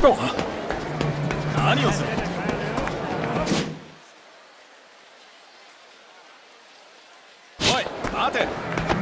何をする。おい待て。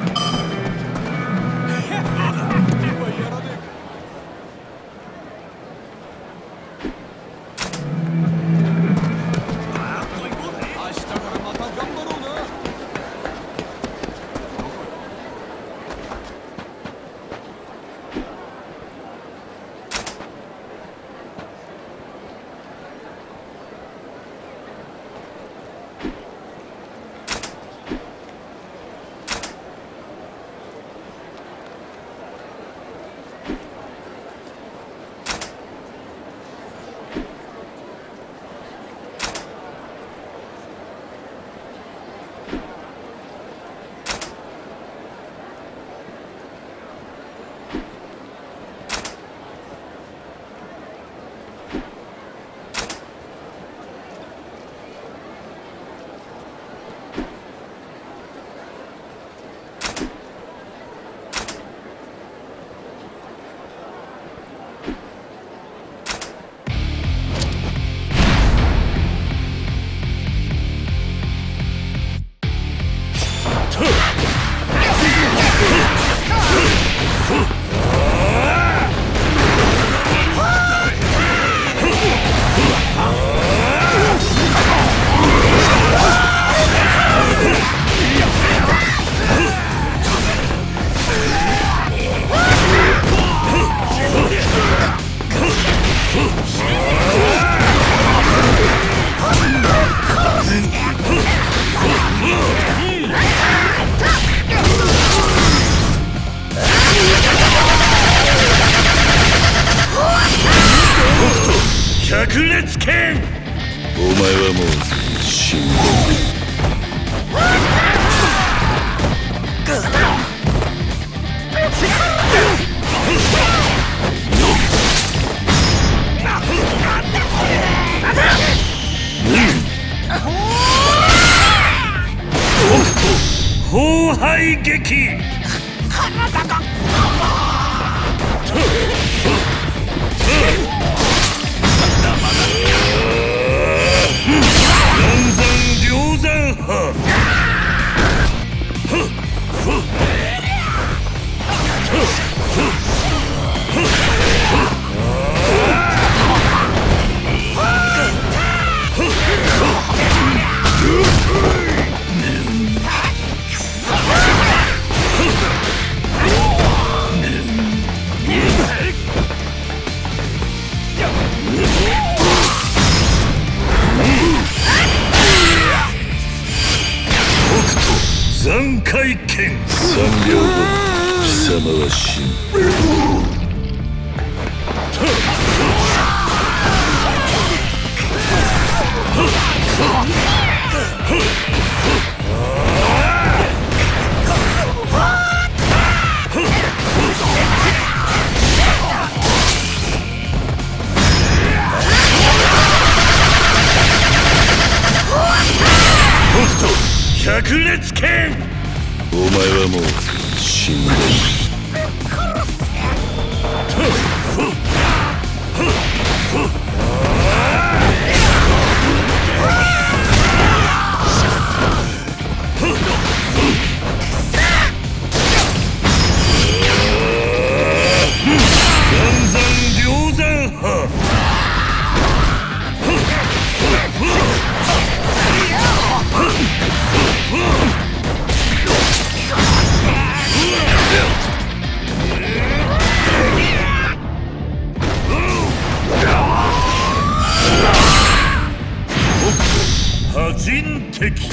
百裂剣。お前はもう死んだ。砲排撃。体が梁山派。残骸剣。3秒後貴様は死ぬ。百裂剣。お前はもう死んだ。梁山派。破人敵。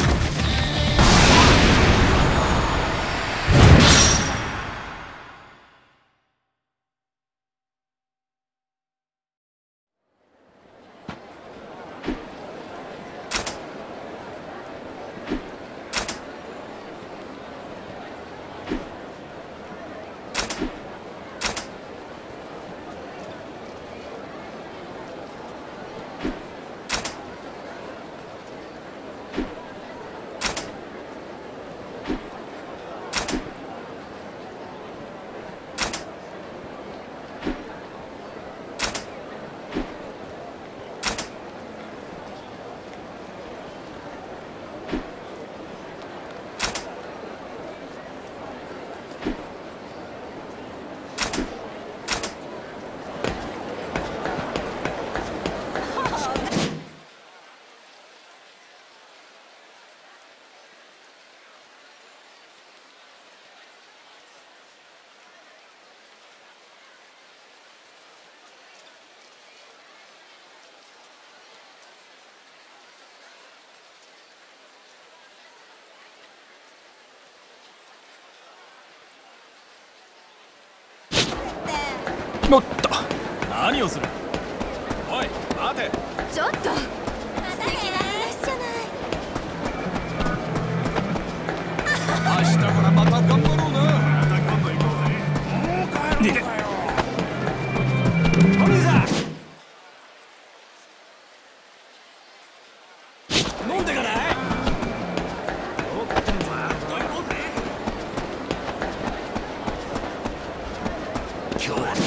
おっと、何をする。おい待て。 ちょっと素敵な話じゃない。 明日からまた頑張ろうな。また今度行こうぜ。もう帰るのかよ。お兄さん、飲んでかない。ちょっとまた行こうぜ。今日は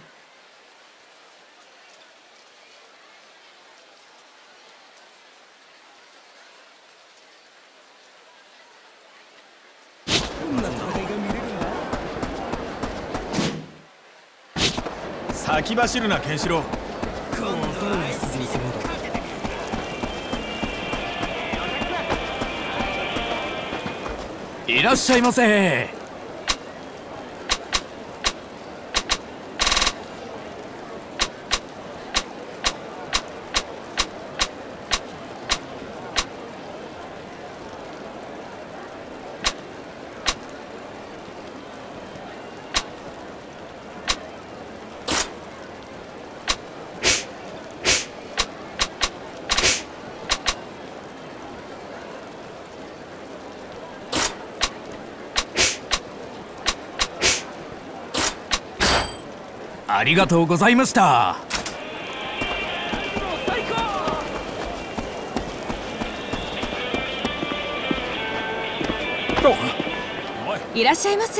先走るな、ケンシロウ。 いらっしゃいませ。ありがとうございました。 いらっしゃいませ。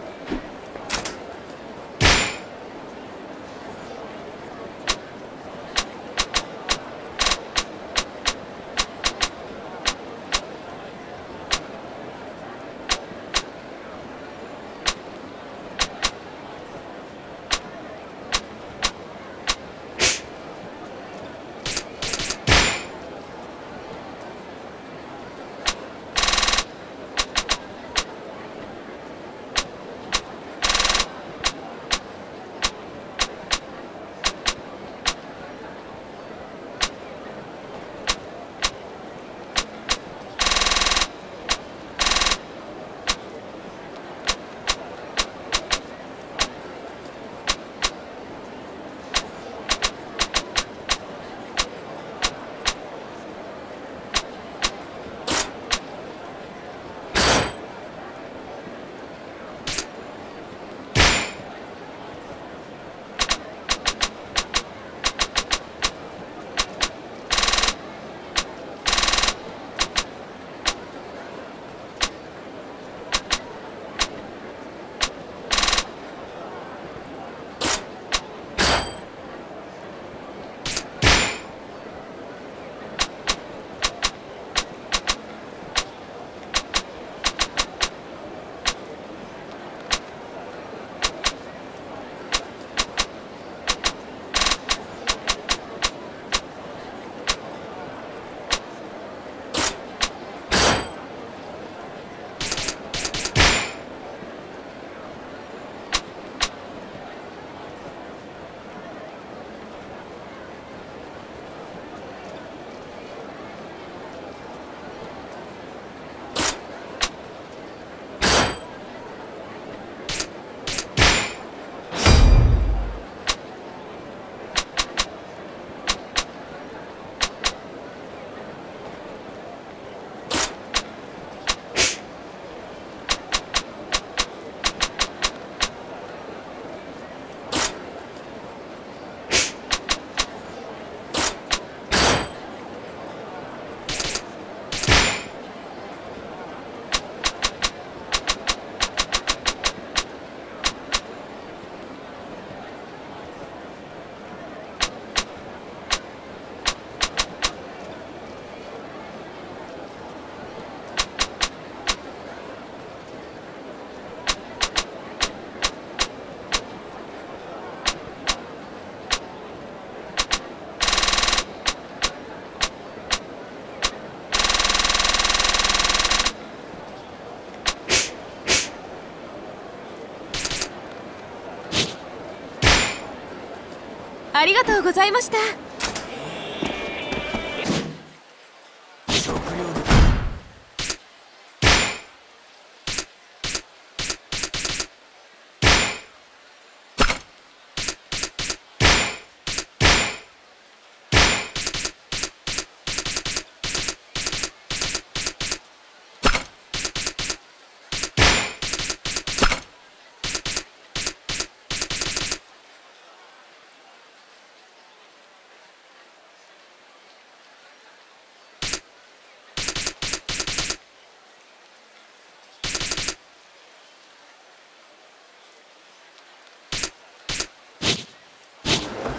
ありがとうございました。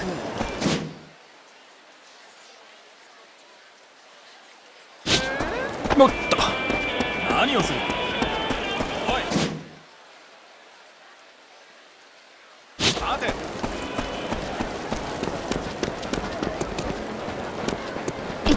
もっと何をする。おい待て。 いった。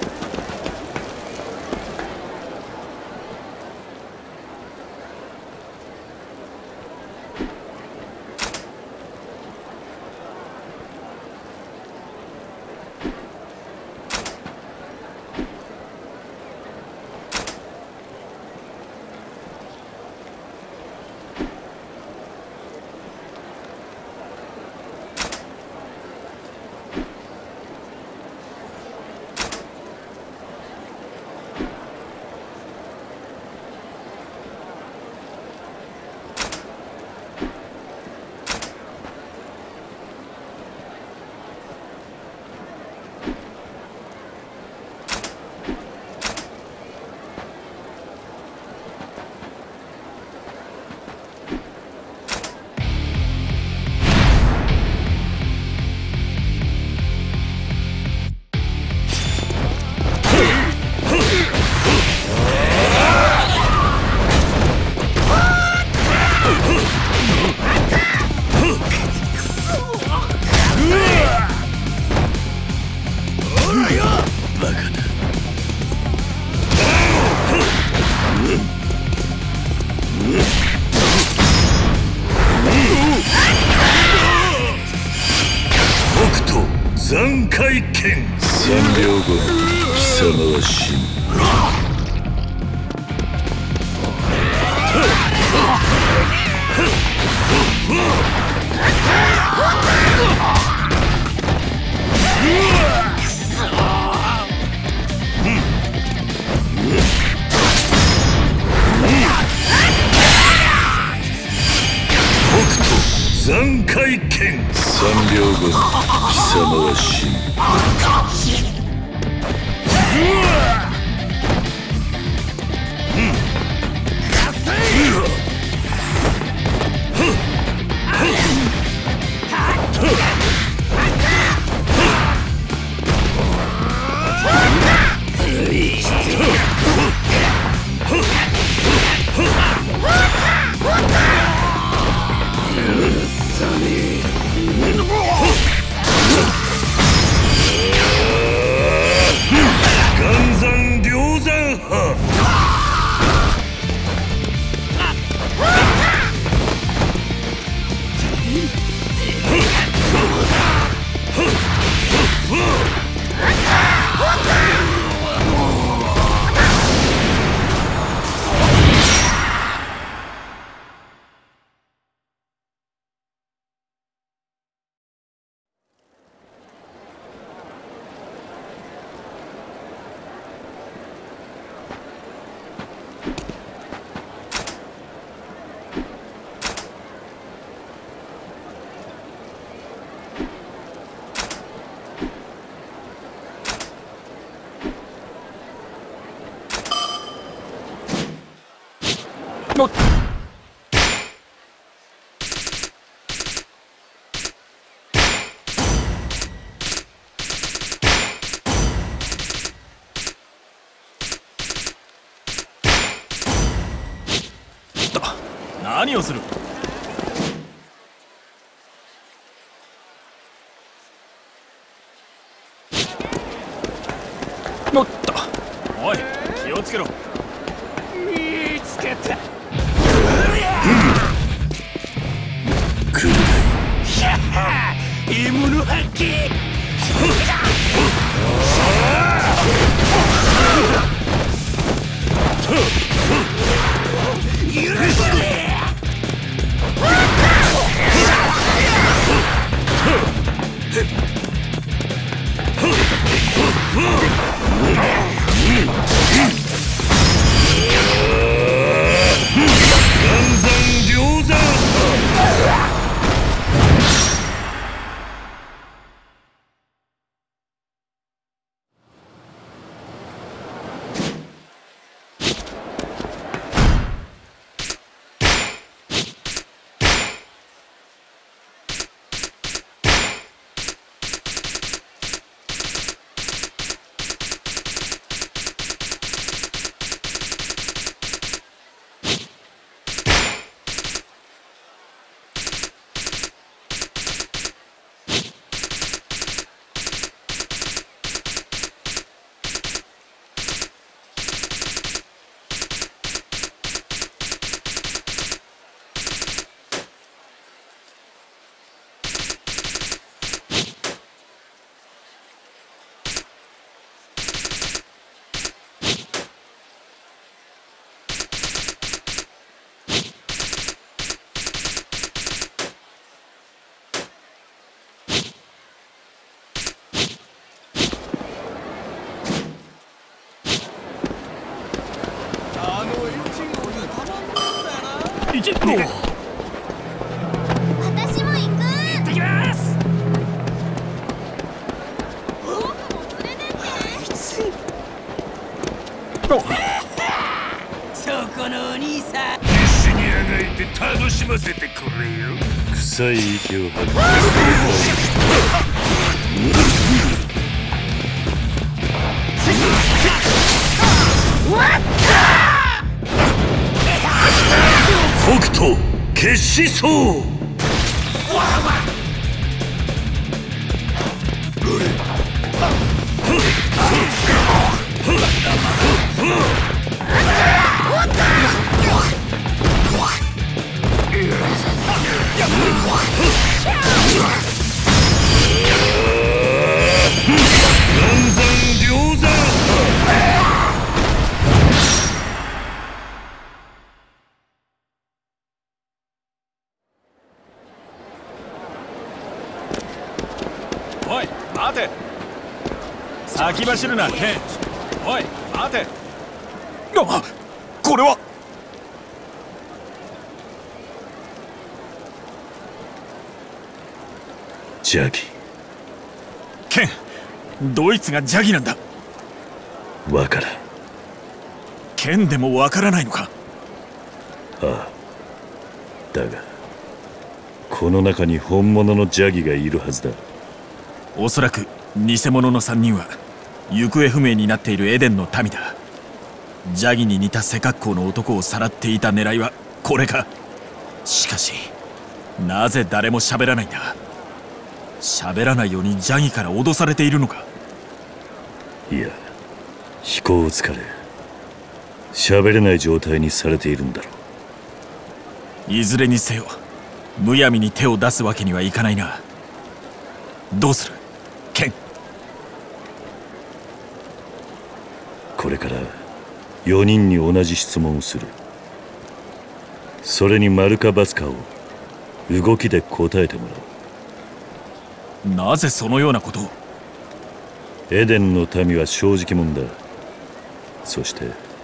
残骸剣。3秒後貴様は死ぬ。残骸剣。3秒後貴様は死ぬ。 何をする。 もっとおい気をつけろ。 見つけた。 来る獲物発見。 私も行く。 行ってきます。 僕も連れてって。 そこのお兄さん。 必死にあがいて楽しませてくれよ。臭い息を吐く。北斗決死走。 おい待て。先走るなケン。おい待て。 あ、これは。 ジャギ。 ケン、ドイツがジャギなんだ。 わからん。 ケンでもわからないのか。 ああ、だがこの中に本物のジャギがいるはずだ。 おそらく偽物の3人は行方不明になっているエデンの民だ。ジャギに似た背格好の男をさらっていた狙いはこれか。しかしなぜ誰も喋らないんだ。喋らないようにジャギから脅されているのか。 いや、飛行を疲れ喋れない状態にされているんだろう。いずれにせよむやみに手を出すわけにはいかないな。どうするケン。 これから4人に同じ質問をする。それにマルカ・バスカを動きで答えてもらう。 なぜそのようなことを。 エデンの民は正直者だ。そして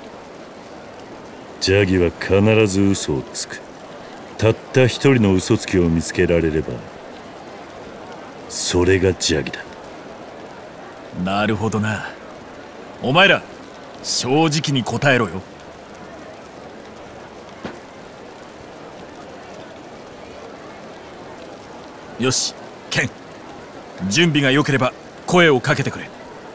ジャギは必ず嘘をつく。たった一人の嘘つきを見つけられればそれがジャギだ。 なるほどな。お前ら正直に答えろよ。よしケン、準備が良ければ声をかけてくれ。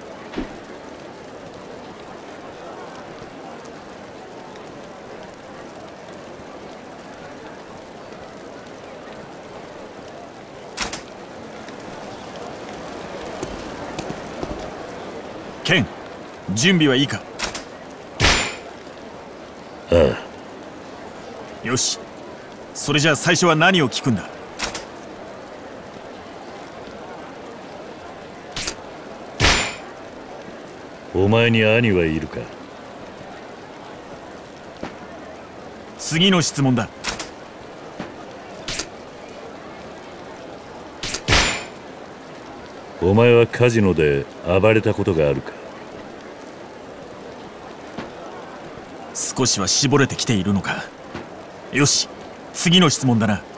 ケン、準備はいいか。 ああ。よし、それじゃあ最初は何を聞くんだ。 お前に兄はいるか。 次の質問だ。 お前はカジノで暴れたことがあるか。 少しは絞れてきているのか。よし、次の質問だな。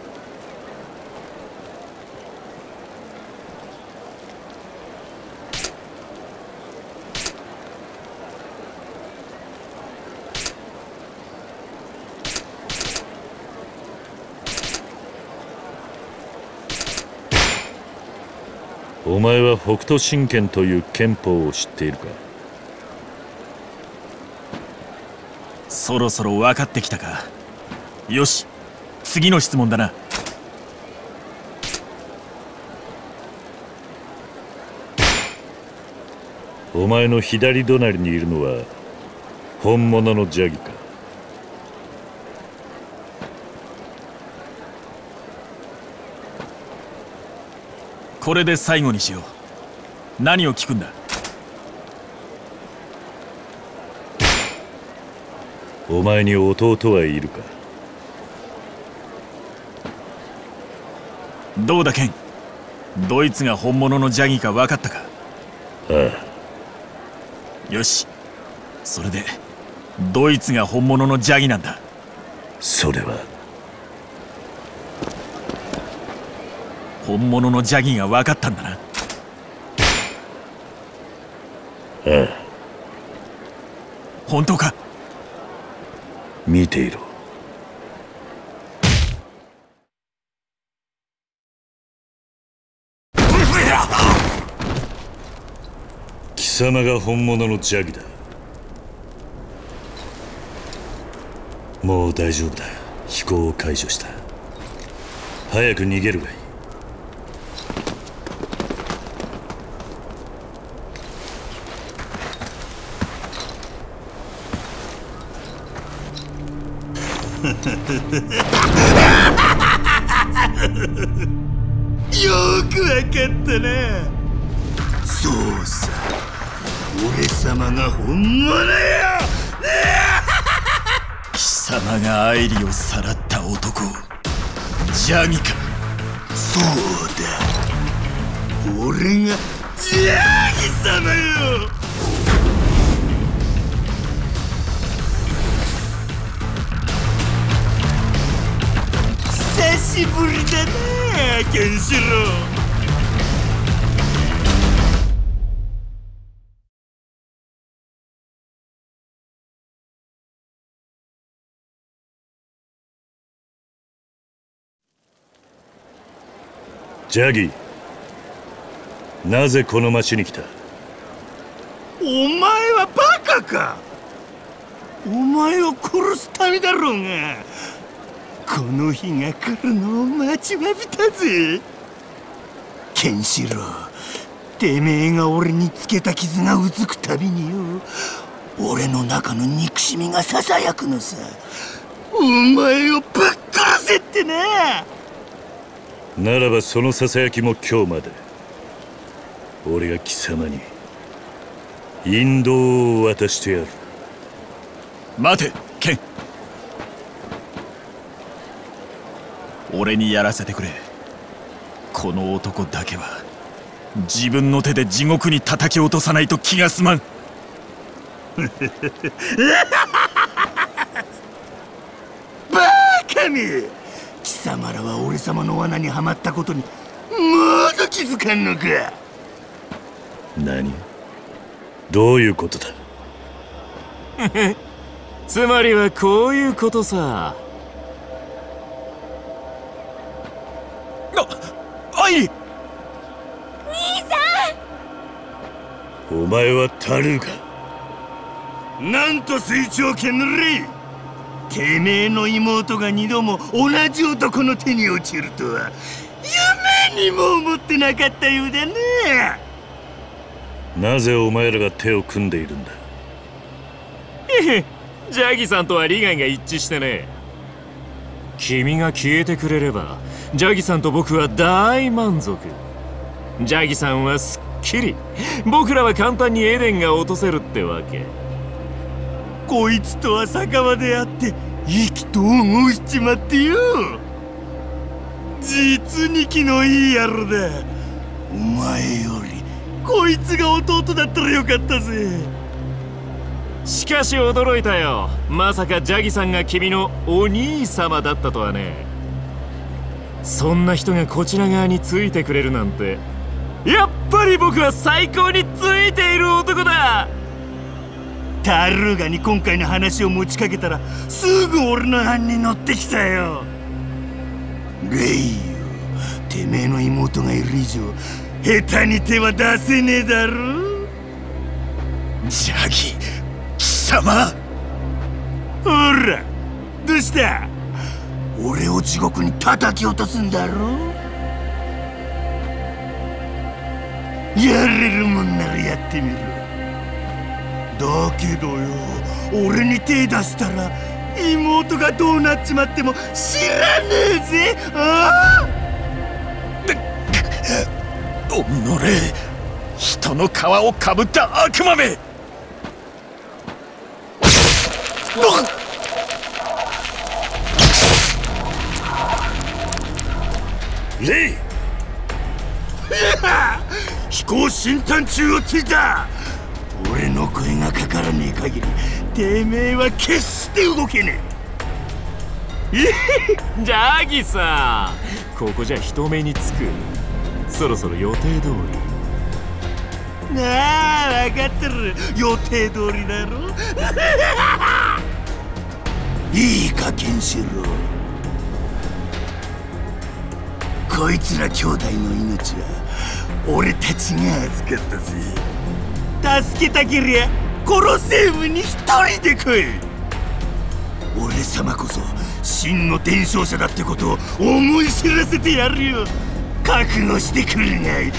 お前は北斗神拳という憲法を知っているか。 そろそろ分かってきたか。よし、次の質問だな。 お前の左隣にいるのは本物のジャギか。 これで最後にしよう。何を聞くんだ。 お前に弟はいるか。 どうだケン、ドイツが本物のジャギか分かったか。 ああ。よし、それでドイツが本物のジャギなんだ。 それは本物のジャギが分かったんだな。 ああ、 本当か？ 見ていろ。貴様が本物のジャギだ。もう大丈夫だ。飛行を解除した。早く逃げるがいい。 よくわかったな。そうさ、俺様が本物よ。 貴様が愛理をさらった男、ジャギか。 そうだ、俺がジャギ様よ。久しぶりだな、ケンシロウ。 ジャギ、なぜこの町に来た？ お前はバカか。お前を殺すためだろうが。この日が来るのを待ちわびたぜ。ケンシロウ、てめえが俺につけた傷がうずくたびによ、俺の中の憎しみがささやくのさ。お前をぶっ殺せってな。 ならばそのささやきも今日まで。俺が貴様に引導を渡してやる。 待て、ケン。俺にやらせてくれ。この男だけは自分の手で地獄に叩き落とさないと気が済まん。 バカめ！貴様らは俺様の罠にはまったことにまだ気づかんのか。 何？どういうことだ？ つまりはこういうことさ。 アイリ！ お前はタルーか。 なんと水長剣の霊。てめえの妹が二度も同じ男の手に落ちるとは夢にも思ってなかったようだね。 なぜお前らが手を組んでいるんだ？ ジャギさんとは利害が一致してね。君が消えてくれればジャギさんと僕は大満足。ジャギさんはすっきり、僕らは簡単にエデンが落とせるってわけ。 こいつとは酒場で会って意気投合しちまってよ。実に気のいい野郎だ。お前よりこいつが弟だったらよかったぜ。 しかし驚いたよ。まさかジャギさんが君のお兄様だったとはね。そんな人がこちら側についてくれるなんて、やっぱり僕は最高についている男だ。 タルーガに今回の話を持ちかけたらすぐ俺の案に乗ってきたよ。レイよ、てめえの妹がいる以上下手に手は出せねえだろ。 ジャギ、貴様。 ほら、どうした？俺を地獄に叩き落とすんだろ。やれるもんならやってみろ。だけどよ、俺に手出したら妹がどうなっちまっても知らねえぜ。ああ！ おのれ、人の皮をかぶった悪魔め！ レイ！ 飛行新探中をついた。俺の声がかからねえ限りてめえは決して動けねえ。 ジャギさん、 ここじゃ人目につく。そろそろ予定通り。 なあ、分かってる。予定通りだろ。いいかケンシロウ、こいつら兄弟の命は俺たちが預かったぜ。助けたけりゃコロセウムに一人で来い。俺様こそ真の伝承者だってことを思い知らせてやるよ。覚悟してくるがい。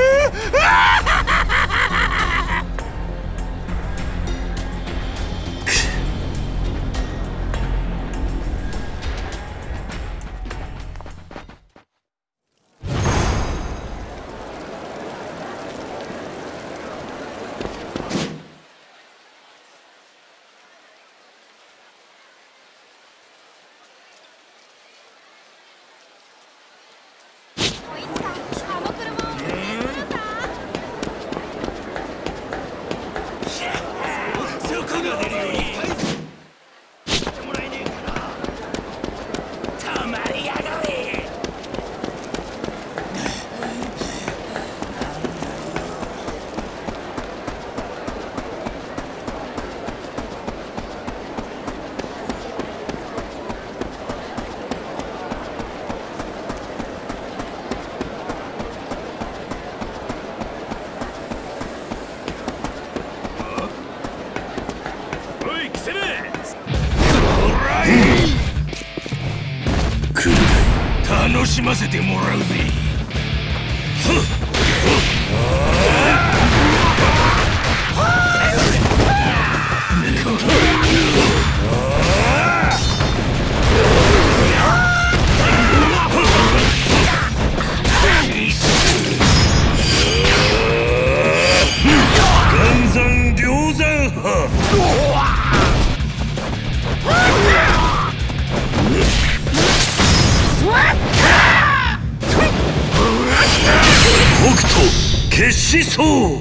楽しませてもらうぜ。岩山梁山派。北斗決死走。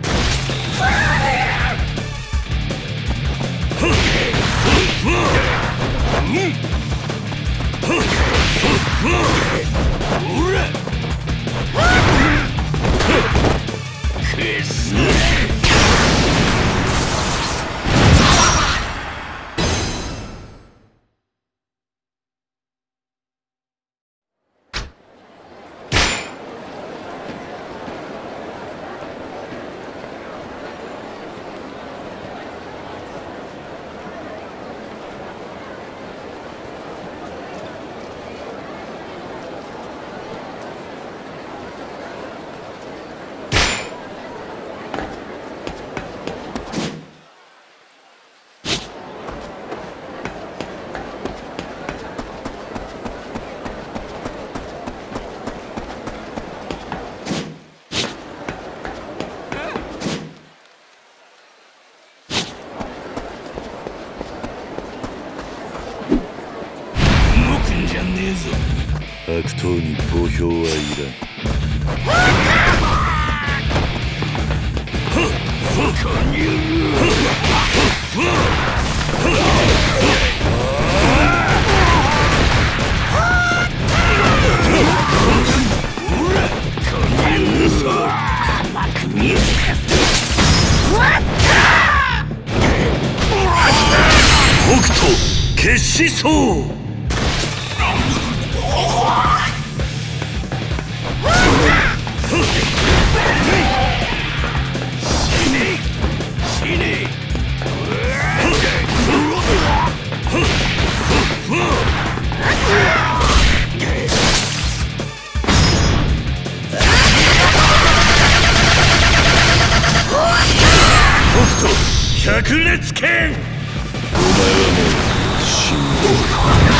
悪党に墓標はいらん。北斗決死走。百裂剣。お前はもう死んだ。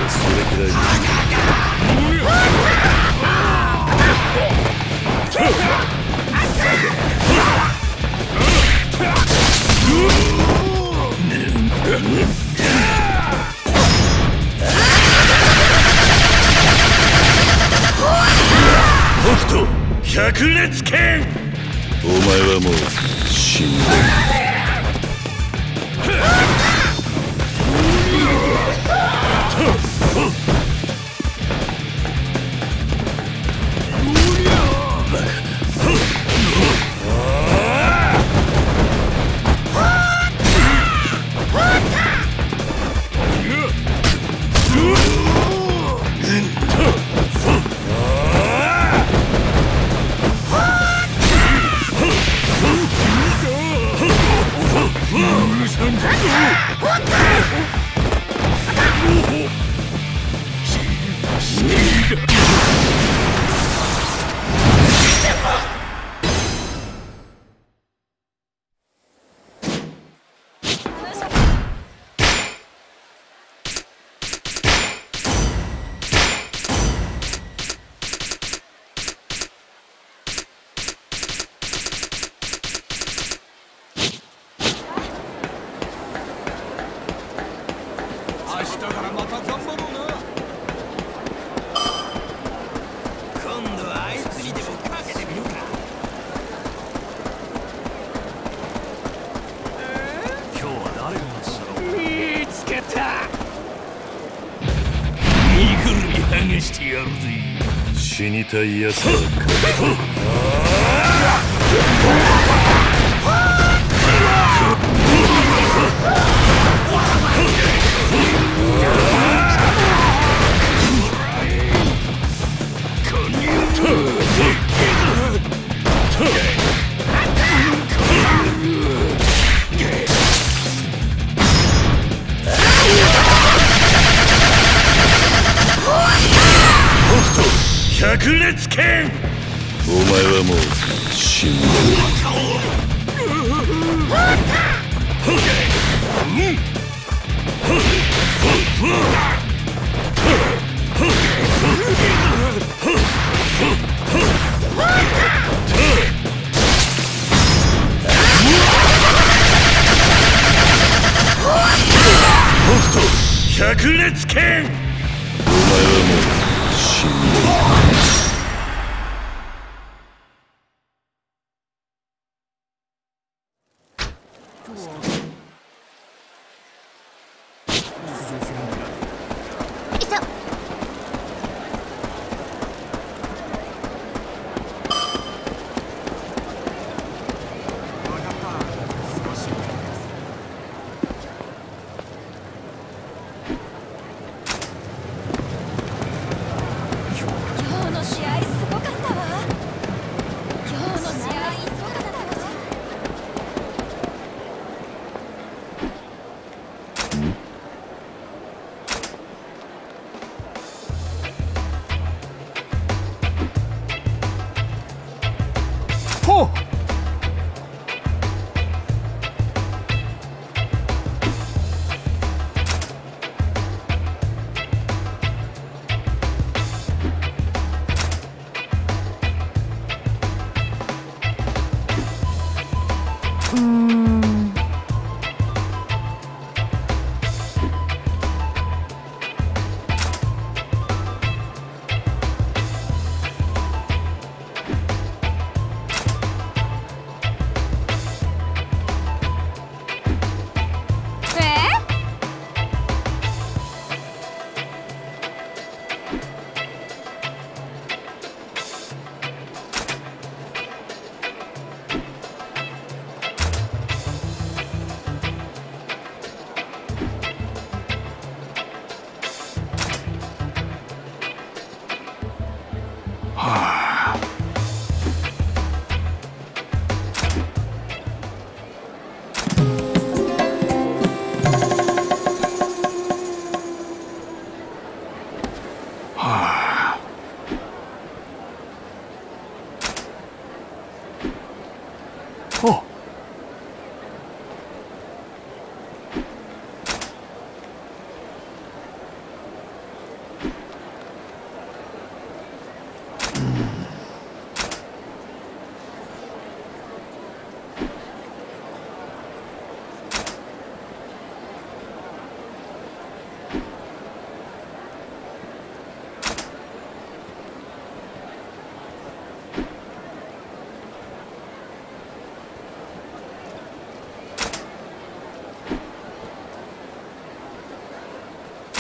それくらい北斗百裂拳。お前はもう死んだ。 明日からまた頑張ろうな。 今度はあいつにでもかけてみるか。 今日は誰が勝つんだろう。 見つけた。身ぐるみ剥がしてやるぜ。 死にたいやつは百裂拳。お前はもう死んだ。北斗百裂拳。お前はもう死んだ。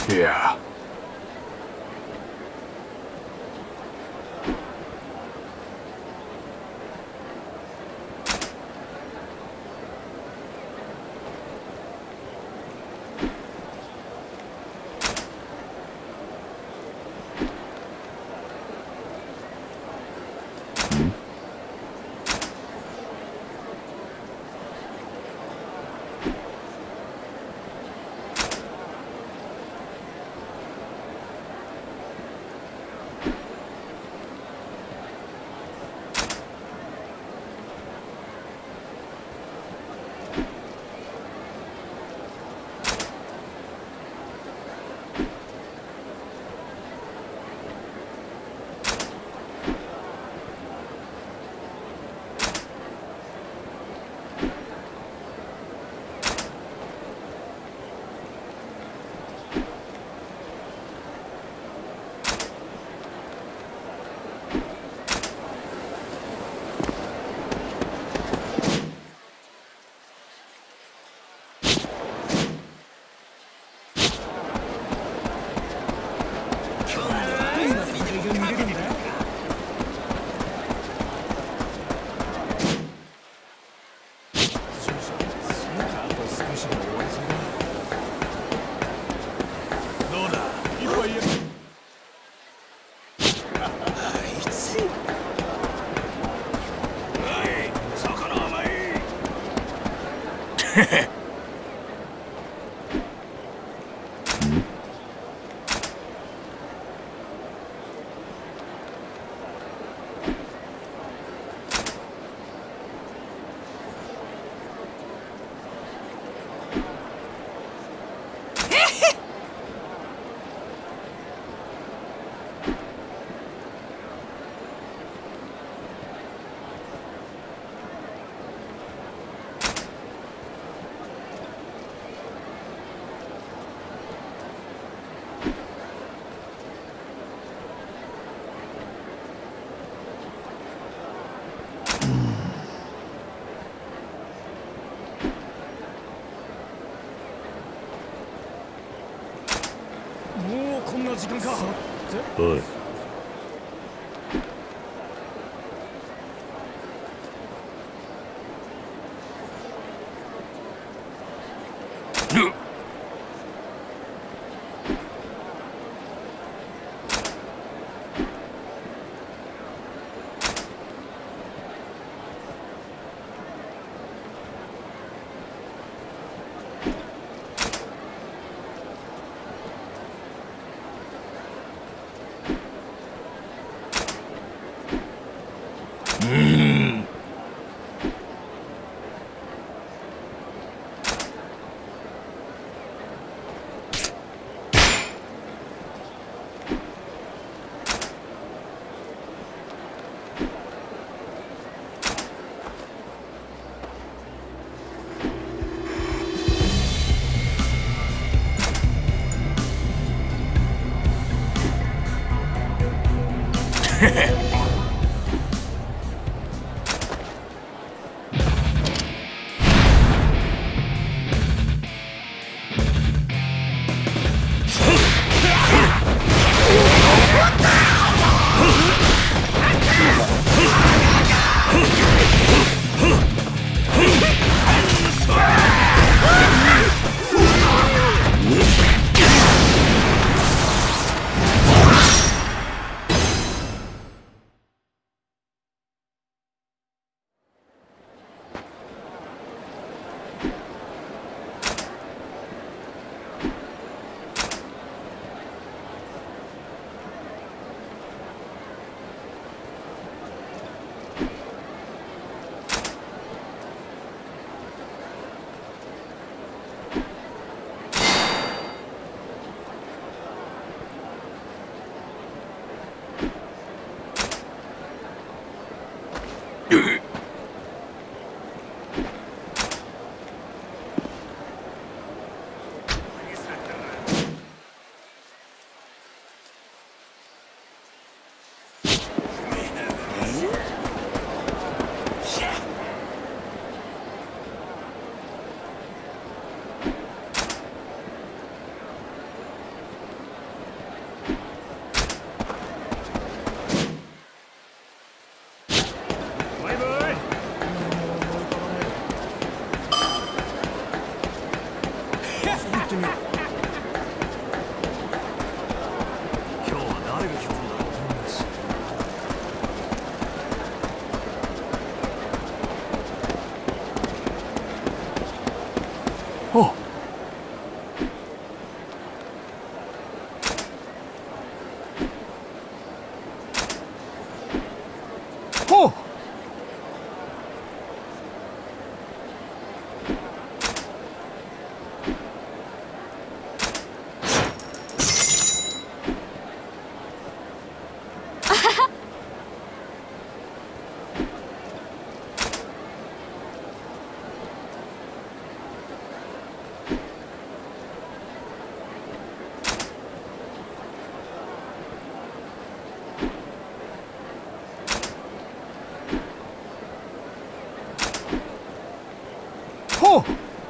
いや、 もうこんな時間か。 おい、 ほう。ほう。ほう。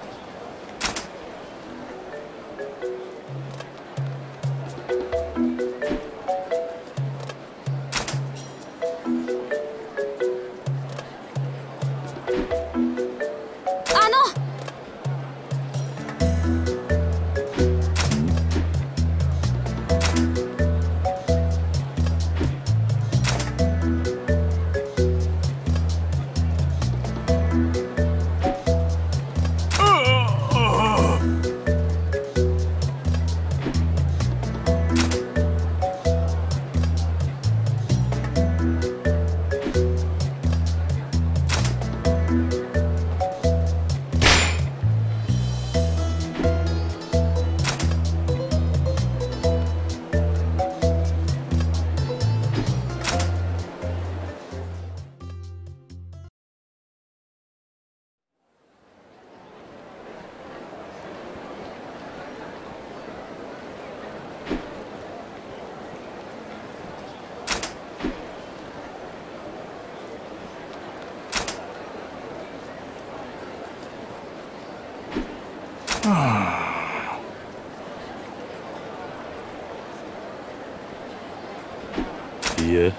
いや、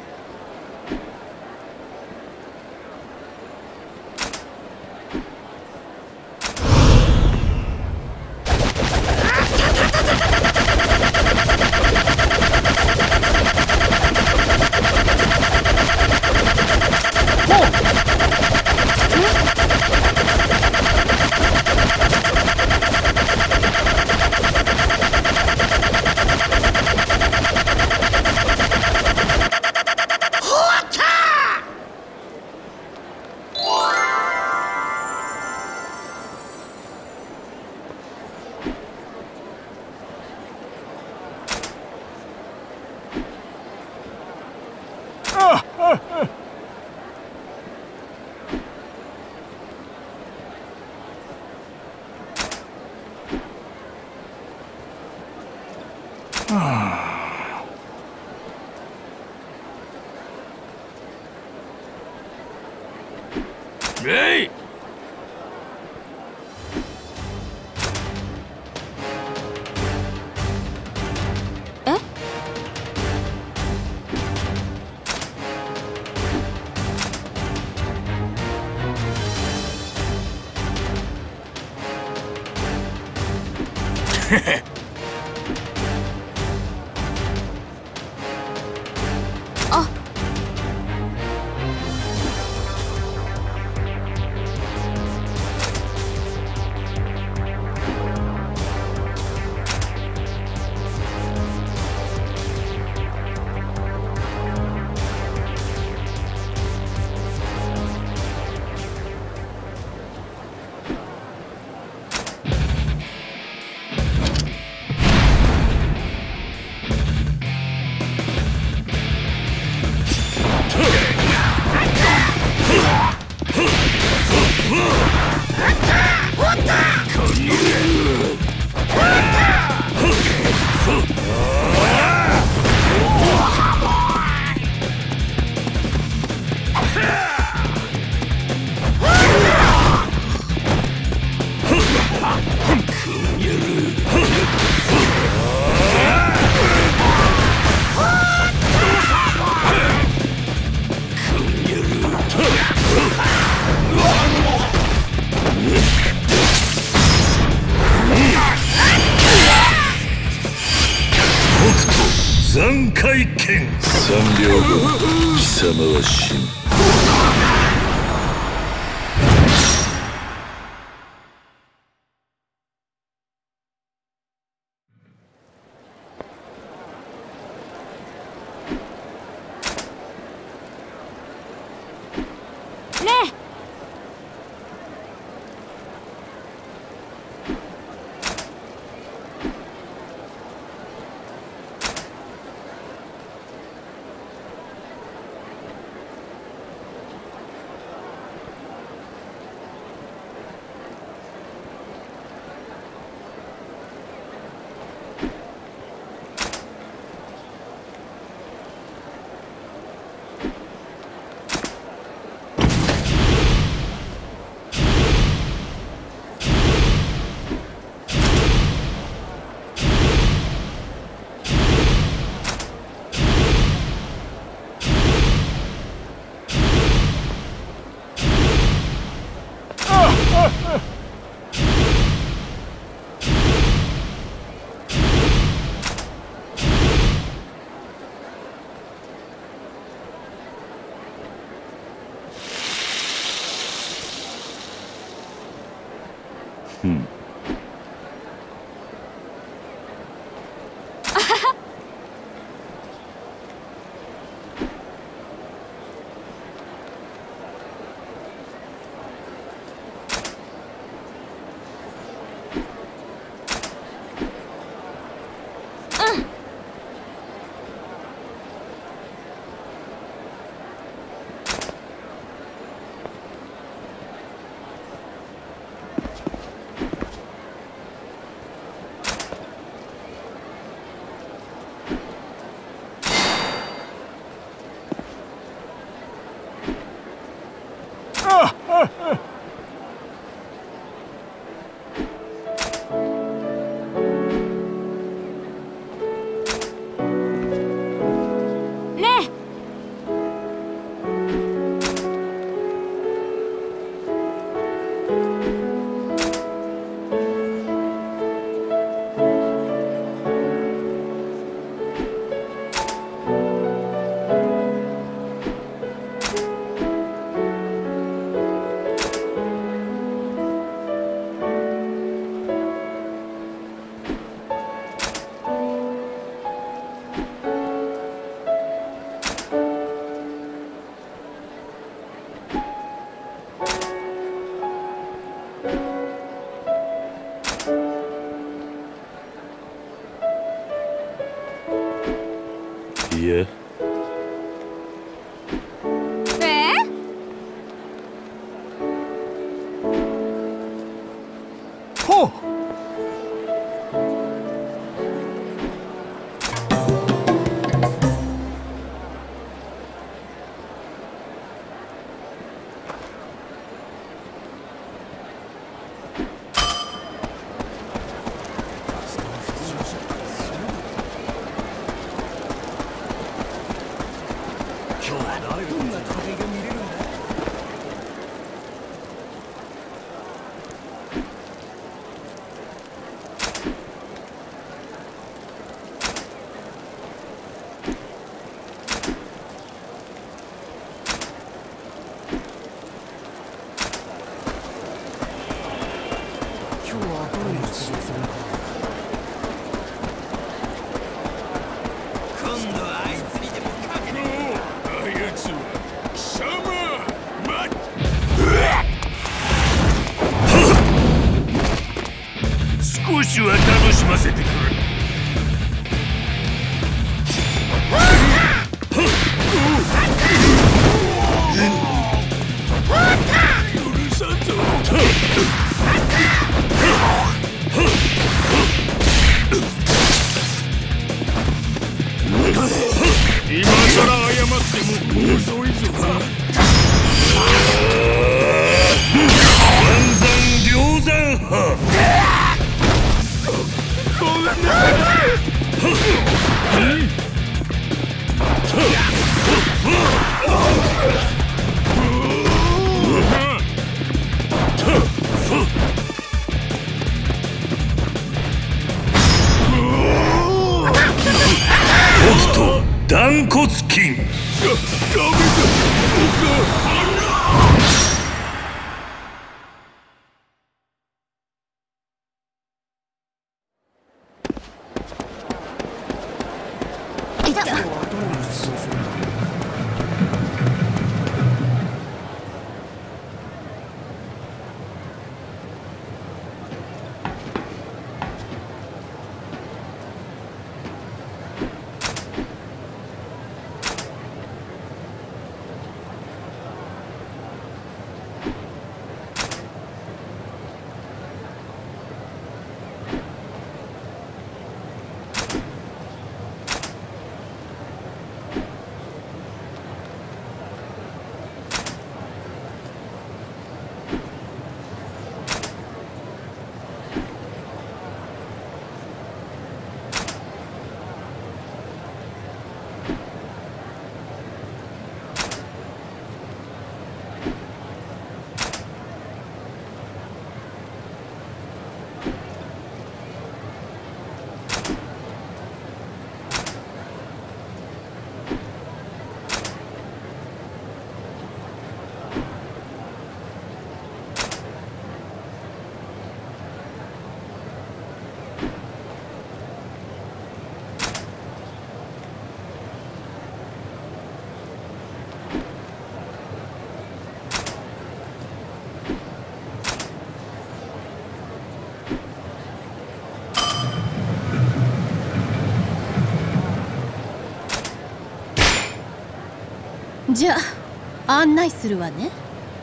えい。 残骸剣。3秒後貴様は死ぬ。 いえ。 ほう。 少しは楽しませてくれ。許さんぞ。今さら謝っても遅いぞな。万山梁山派。 じゃあ案内するわね。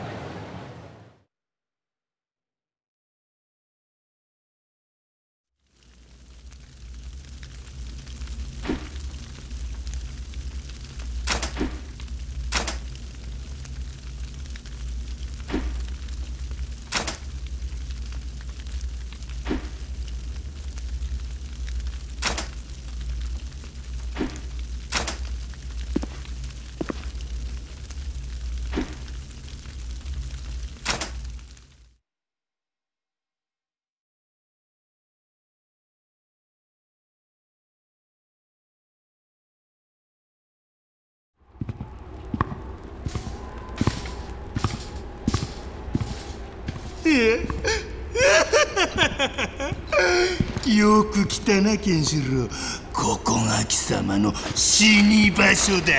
よく来たな、ケンシロウ。ここが貴様の死に場所だ。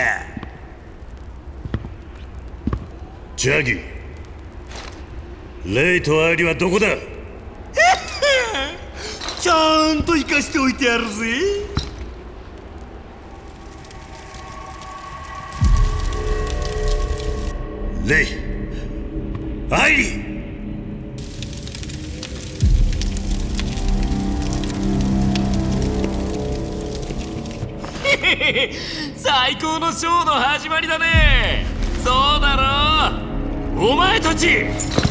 ジャギ、レイとアイリはどこだ？ ちゃんと生かしておいてやるぜ。 レイ、アイリー。 最高のショーの始まりだね。そうだろお前たち。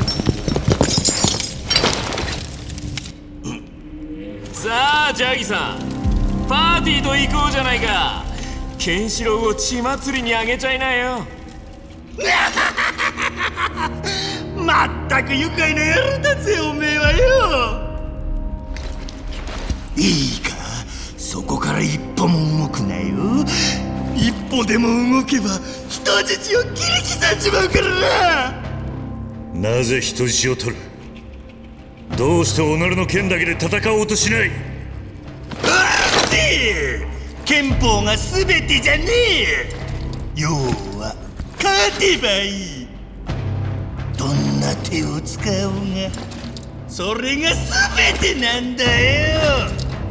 さあジャギさん、パーティーと行こうじゃないか。ケンシロウを血祭りにあげちゃいなよ。 まったく愉快な野郎だぜ、おめえはよ。いいか、そこから一歩も動くなよ。一歩でも動けば人質を切り刻んじまうからな。 なぜ人質を取る？どうして己の剣だけで戦おうとしない？ あって憲法が全てじゃねえ。要は勝てばいい。どんな手を使おうがそれが全てなんだよ。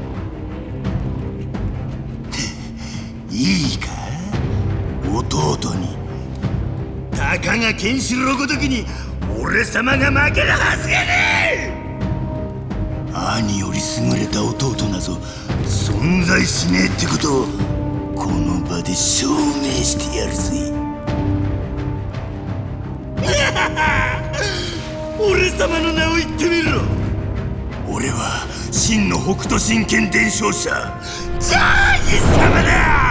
いいか、弟にたかがケンシロウごときに俺様が負けるはずがねえ。兄より優れた弟など存在しねえってことをこの場で証明してやるぜ。俺様の名を言ってみろ。俺は真の北斗神拳伝承者ジャーギ様だ。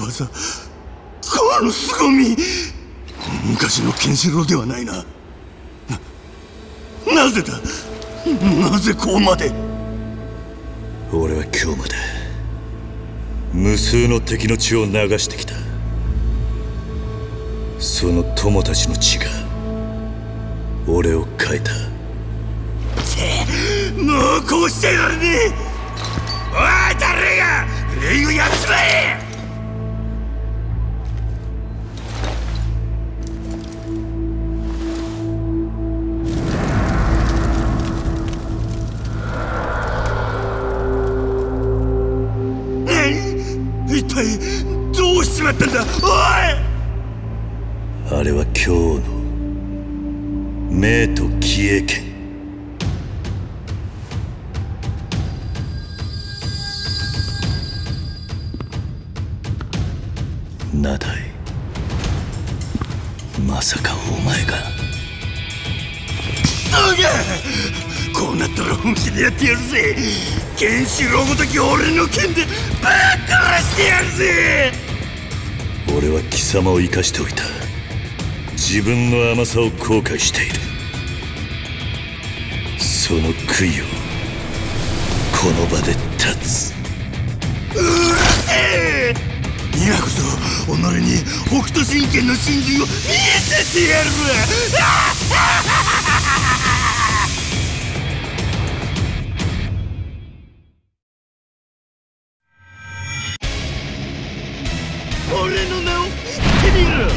技、この凄み、昔のケンシロウではないな。なぜだ、なぜこうまで。 俺は今日まで無数の敵の血を流してきた。その友たちの血が俺を変えた。 もうこうしてやらねえ。おい誰がレイをやっちまえ。何、一体どうしちまったんだ。おい、 あれは今日の明と義英剣。ナダイ、まさかお前が。 そうか、こうなったら本気でやってやるぜ。ケンシロウごとき俺の剣でぶっ殺してやるぜ。 俺は貴様を生かしておいた。自分の甘さを後悔している。その悔いをこの場で断つ。 うるせえ。今こそ己に北斗神拳の真髄を見せてやるわ。俺の名を言ってみろ。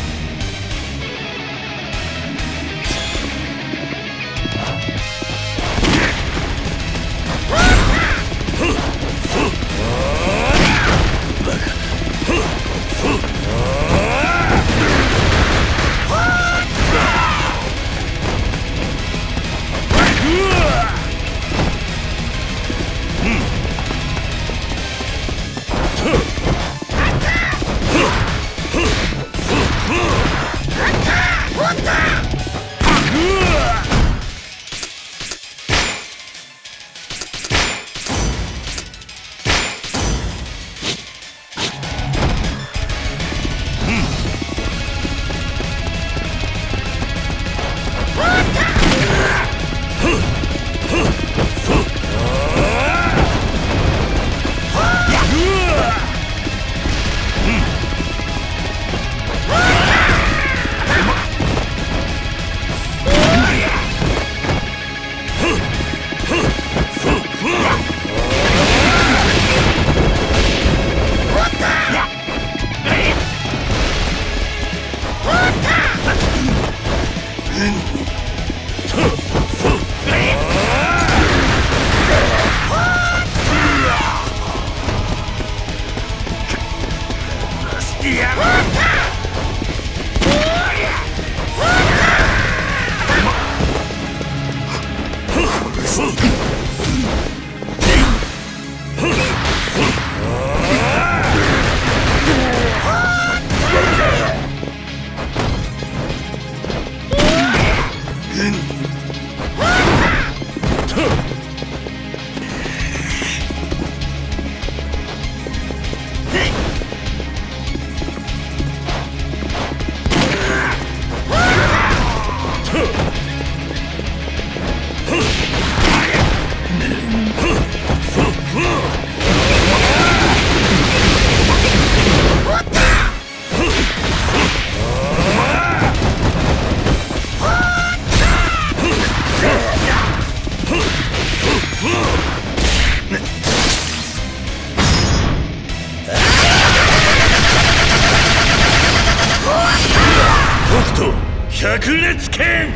百裂剣。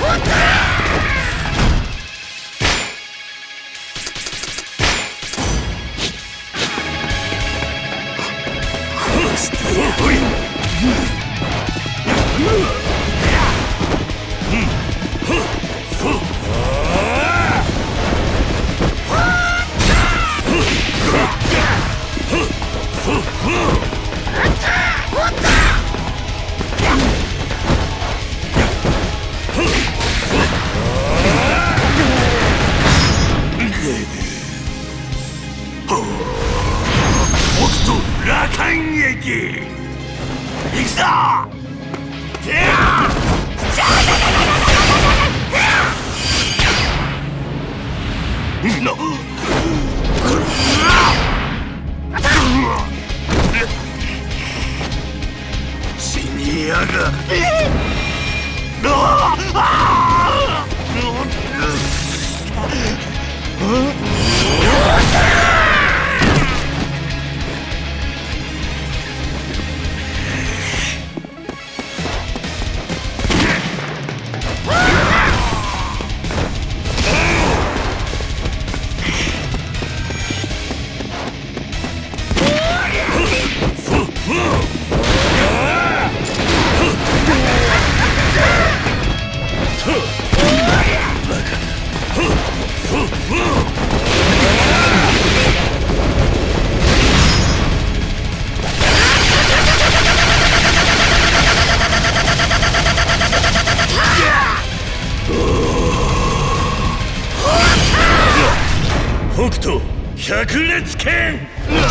百裂剣。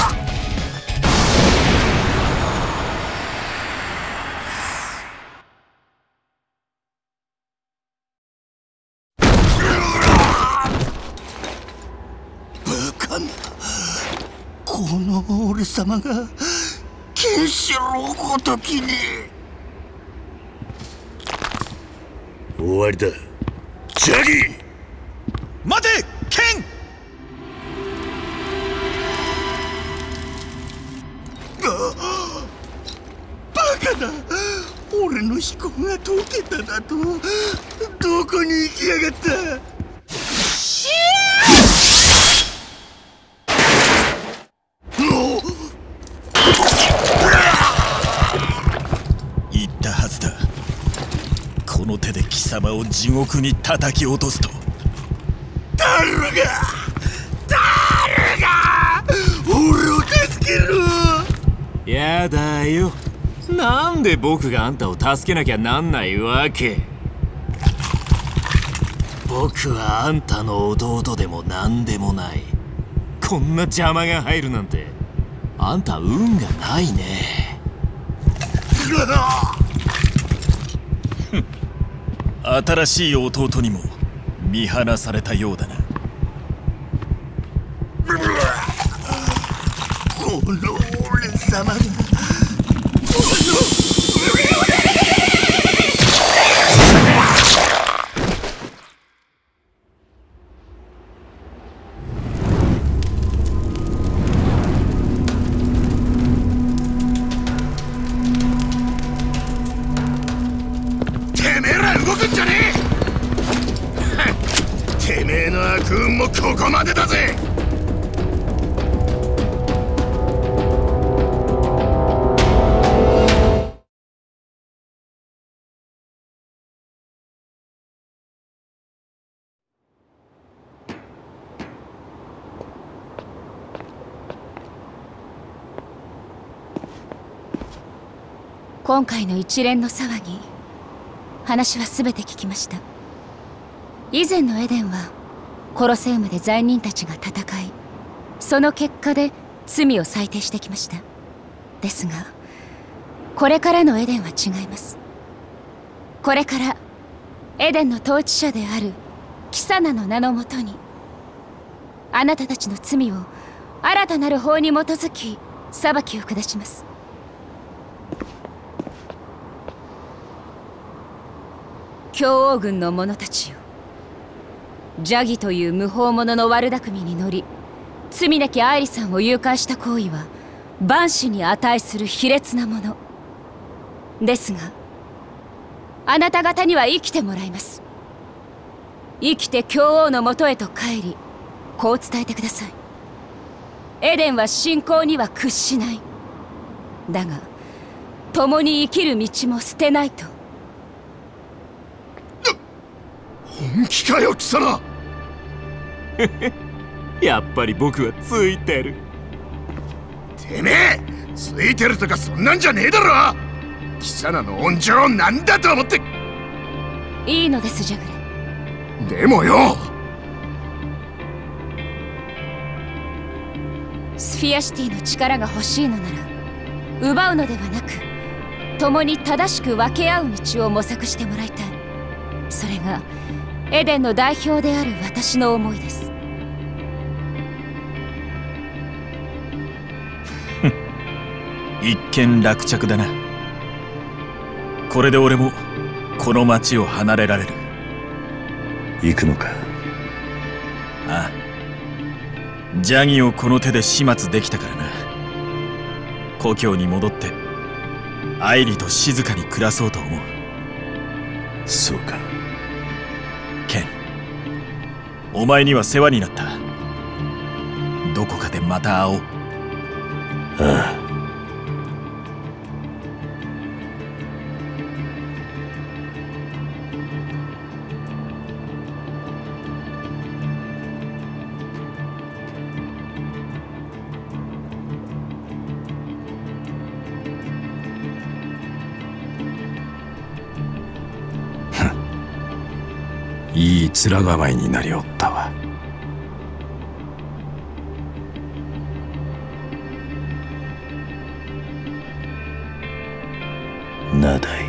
バカな、この俺様がケンシロウごときに。 終わりだ、ジャギー。 待て、ケン。 バカだ、俺の飛行が解けただと。どこに行きやがった。シ言ったはずだ。この手で貴様を地獄に叩き落とすと。 誰が俺を助けろ。 やだよ、なんで僕があんたを助けなきゃなんないわけ。僕はあんたの弟でも何でもない。こんな邪魔が入るなんてあんた運がないね。 新しい弟にも見放されたようだな。 この俺様がてめえら動くんじゃねえ。てめえの悪運もここまでだぜ。 今回の一連の騒ぎ、話は全て聞きました。以前のエデンはコロセウムで罪人たちが戦い、その結果で罪を裁定してきました。ですがこれからのエデンは違います。これからエデンの統治者であるキサナの名のもとに、あなたたちの罪を新たなる法に基づき裁きを下します。強王軍の者たちよ、ジャギという無法者の悪巧みに乗り、罪なきアイリさんを誘拐した行為は万死に値する卑劣なものですが、あなた方には生きてもらいます。 生きて教王のもとへと帰り、こう伝えてください。エデンは信仰には屈しない。だが共に生きる道も捨てないと。 本気かよ貴様。 やっぱり僕はついてる。 てめえついてるとかそんなんじゃねえだろ。貴様の恩情を何だと思って。 いいのですジャグレ。 でもよ、 スフィアシティの力が欲しいのなら奪うのではなく、共に正しく分け合う道を模索してもらいたい。それがエデンの代表である私の思いです。 一見落着だな。これで俺もこの町を離れられる。 行くのか。 ああ、ジャギをこの手で始末できたからな。故郷に戻ってアイリと静かに暮らそうと思う。 そうか。 ケン、お前には世話になった。どこかでまた会おう。 ああ。 いい面構えになりおったわ。 ナダイ。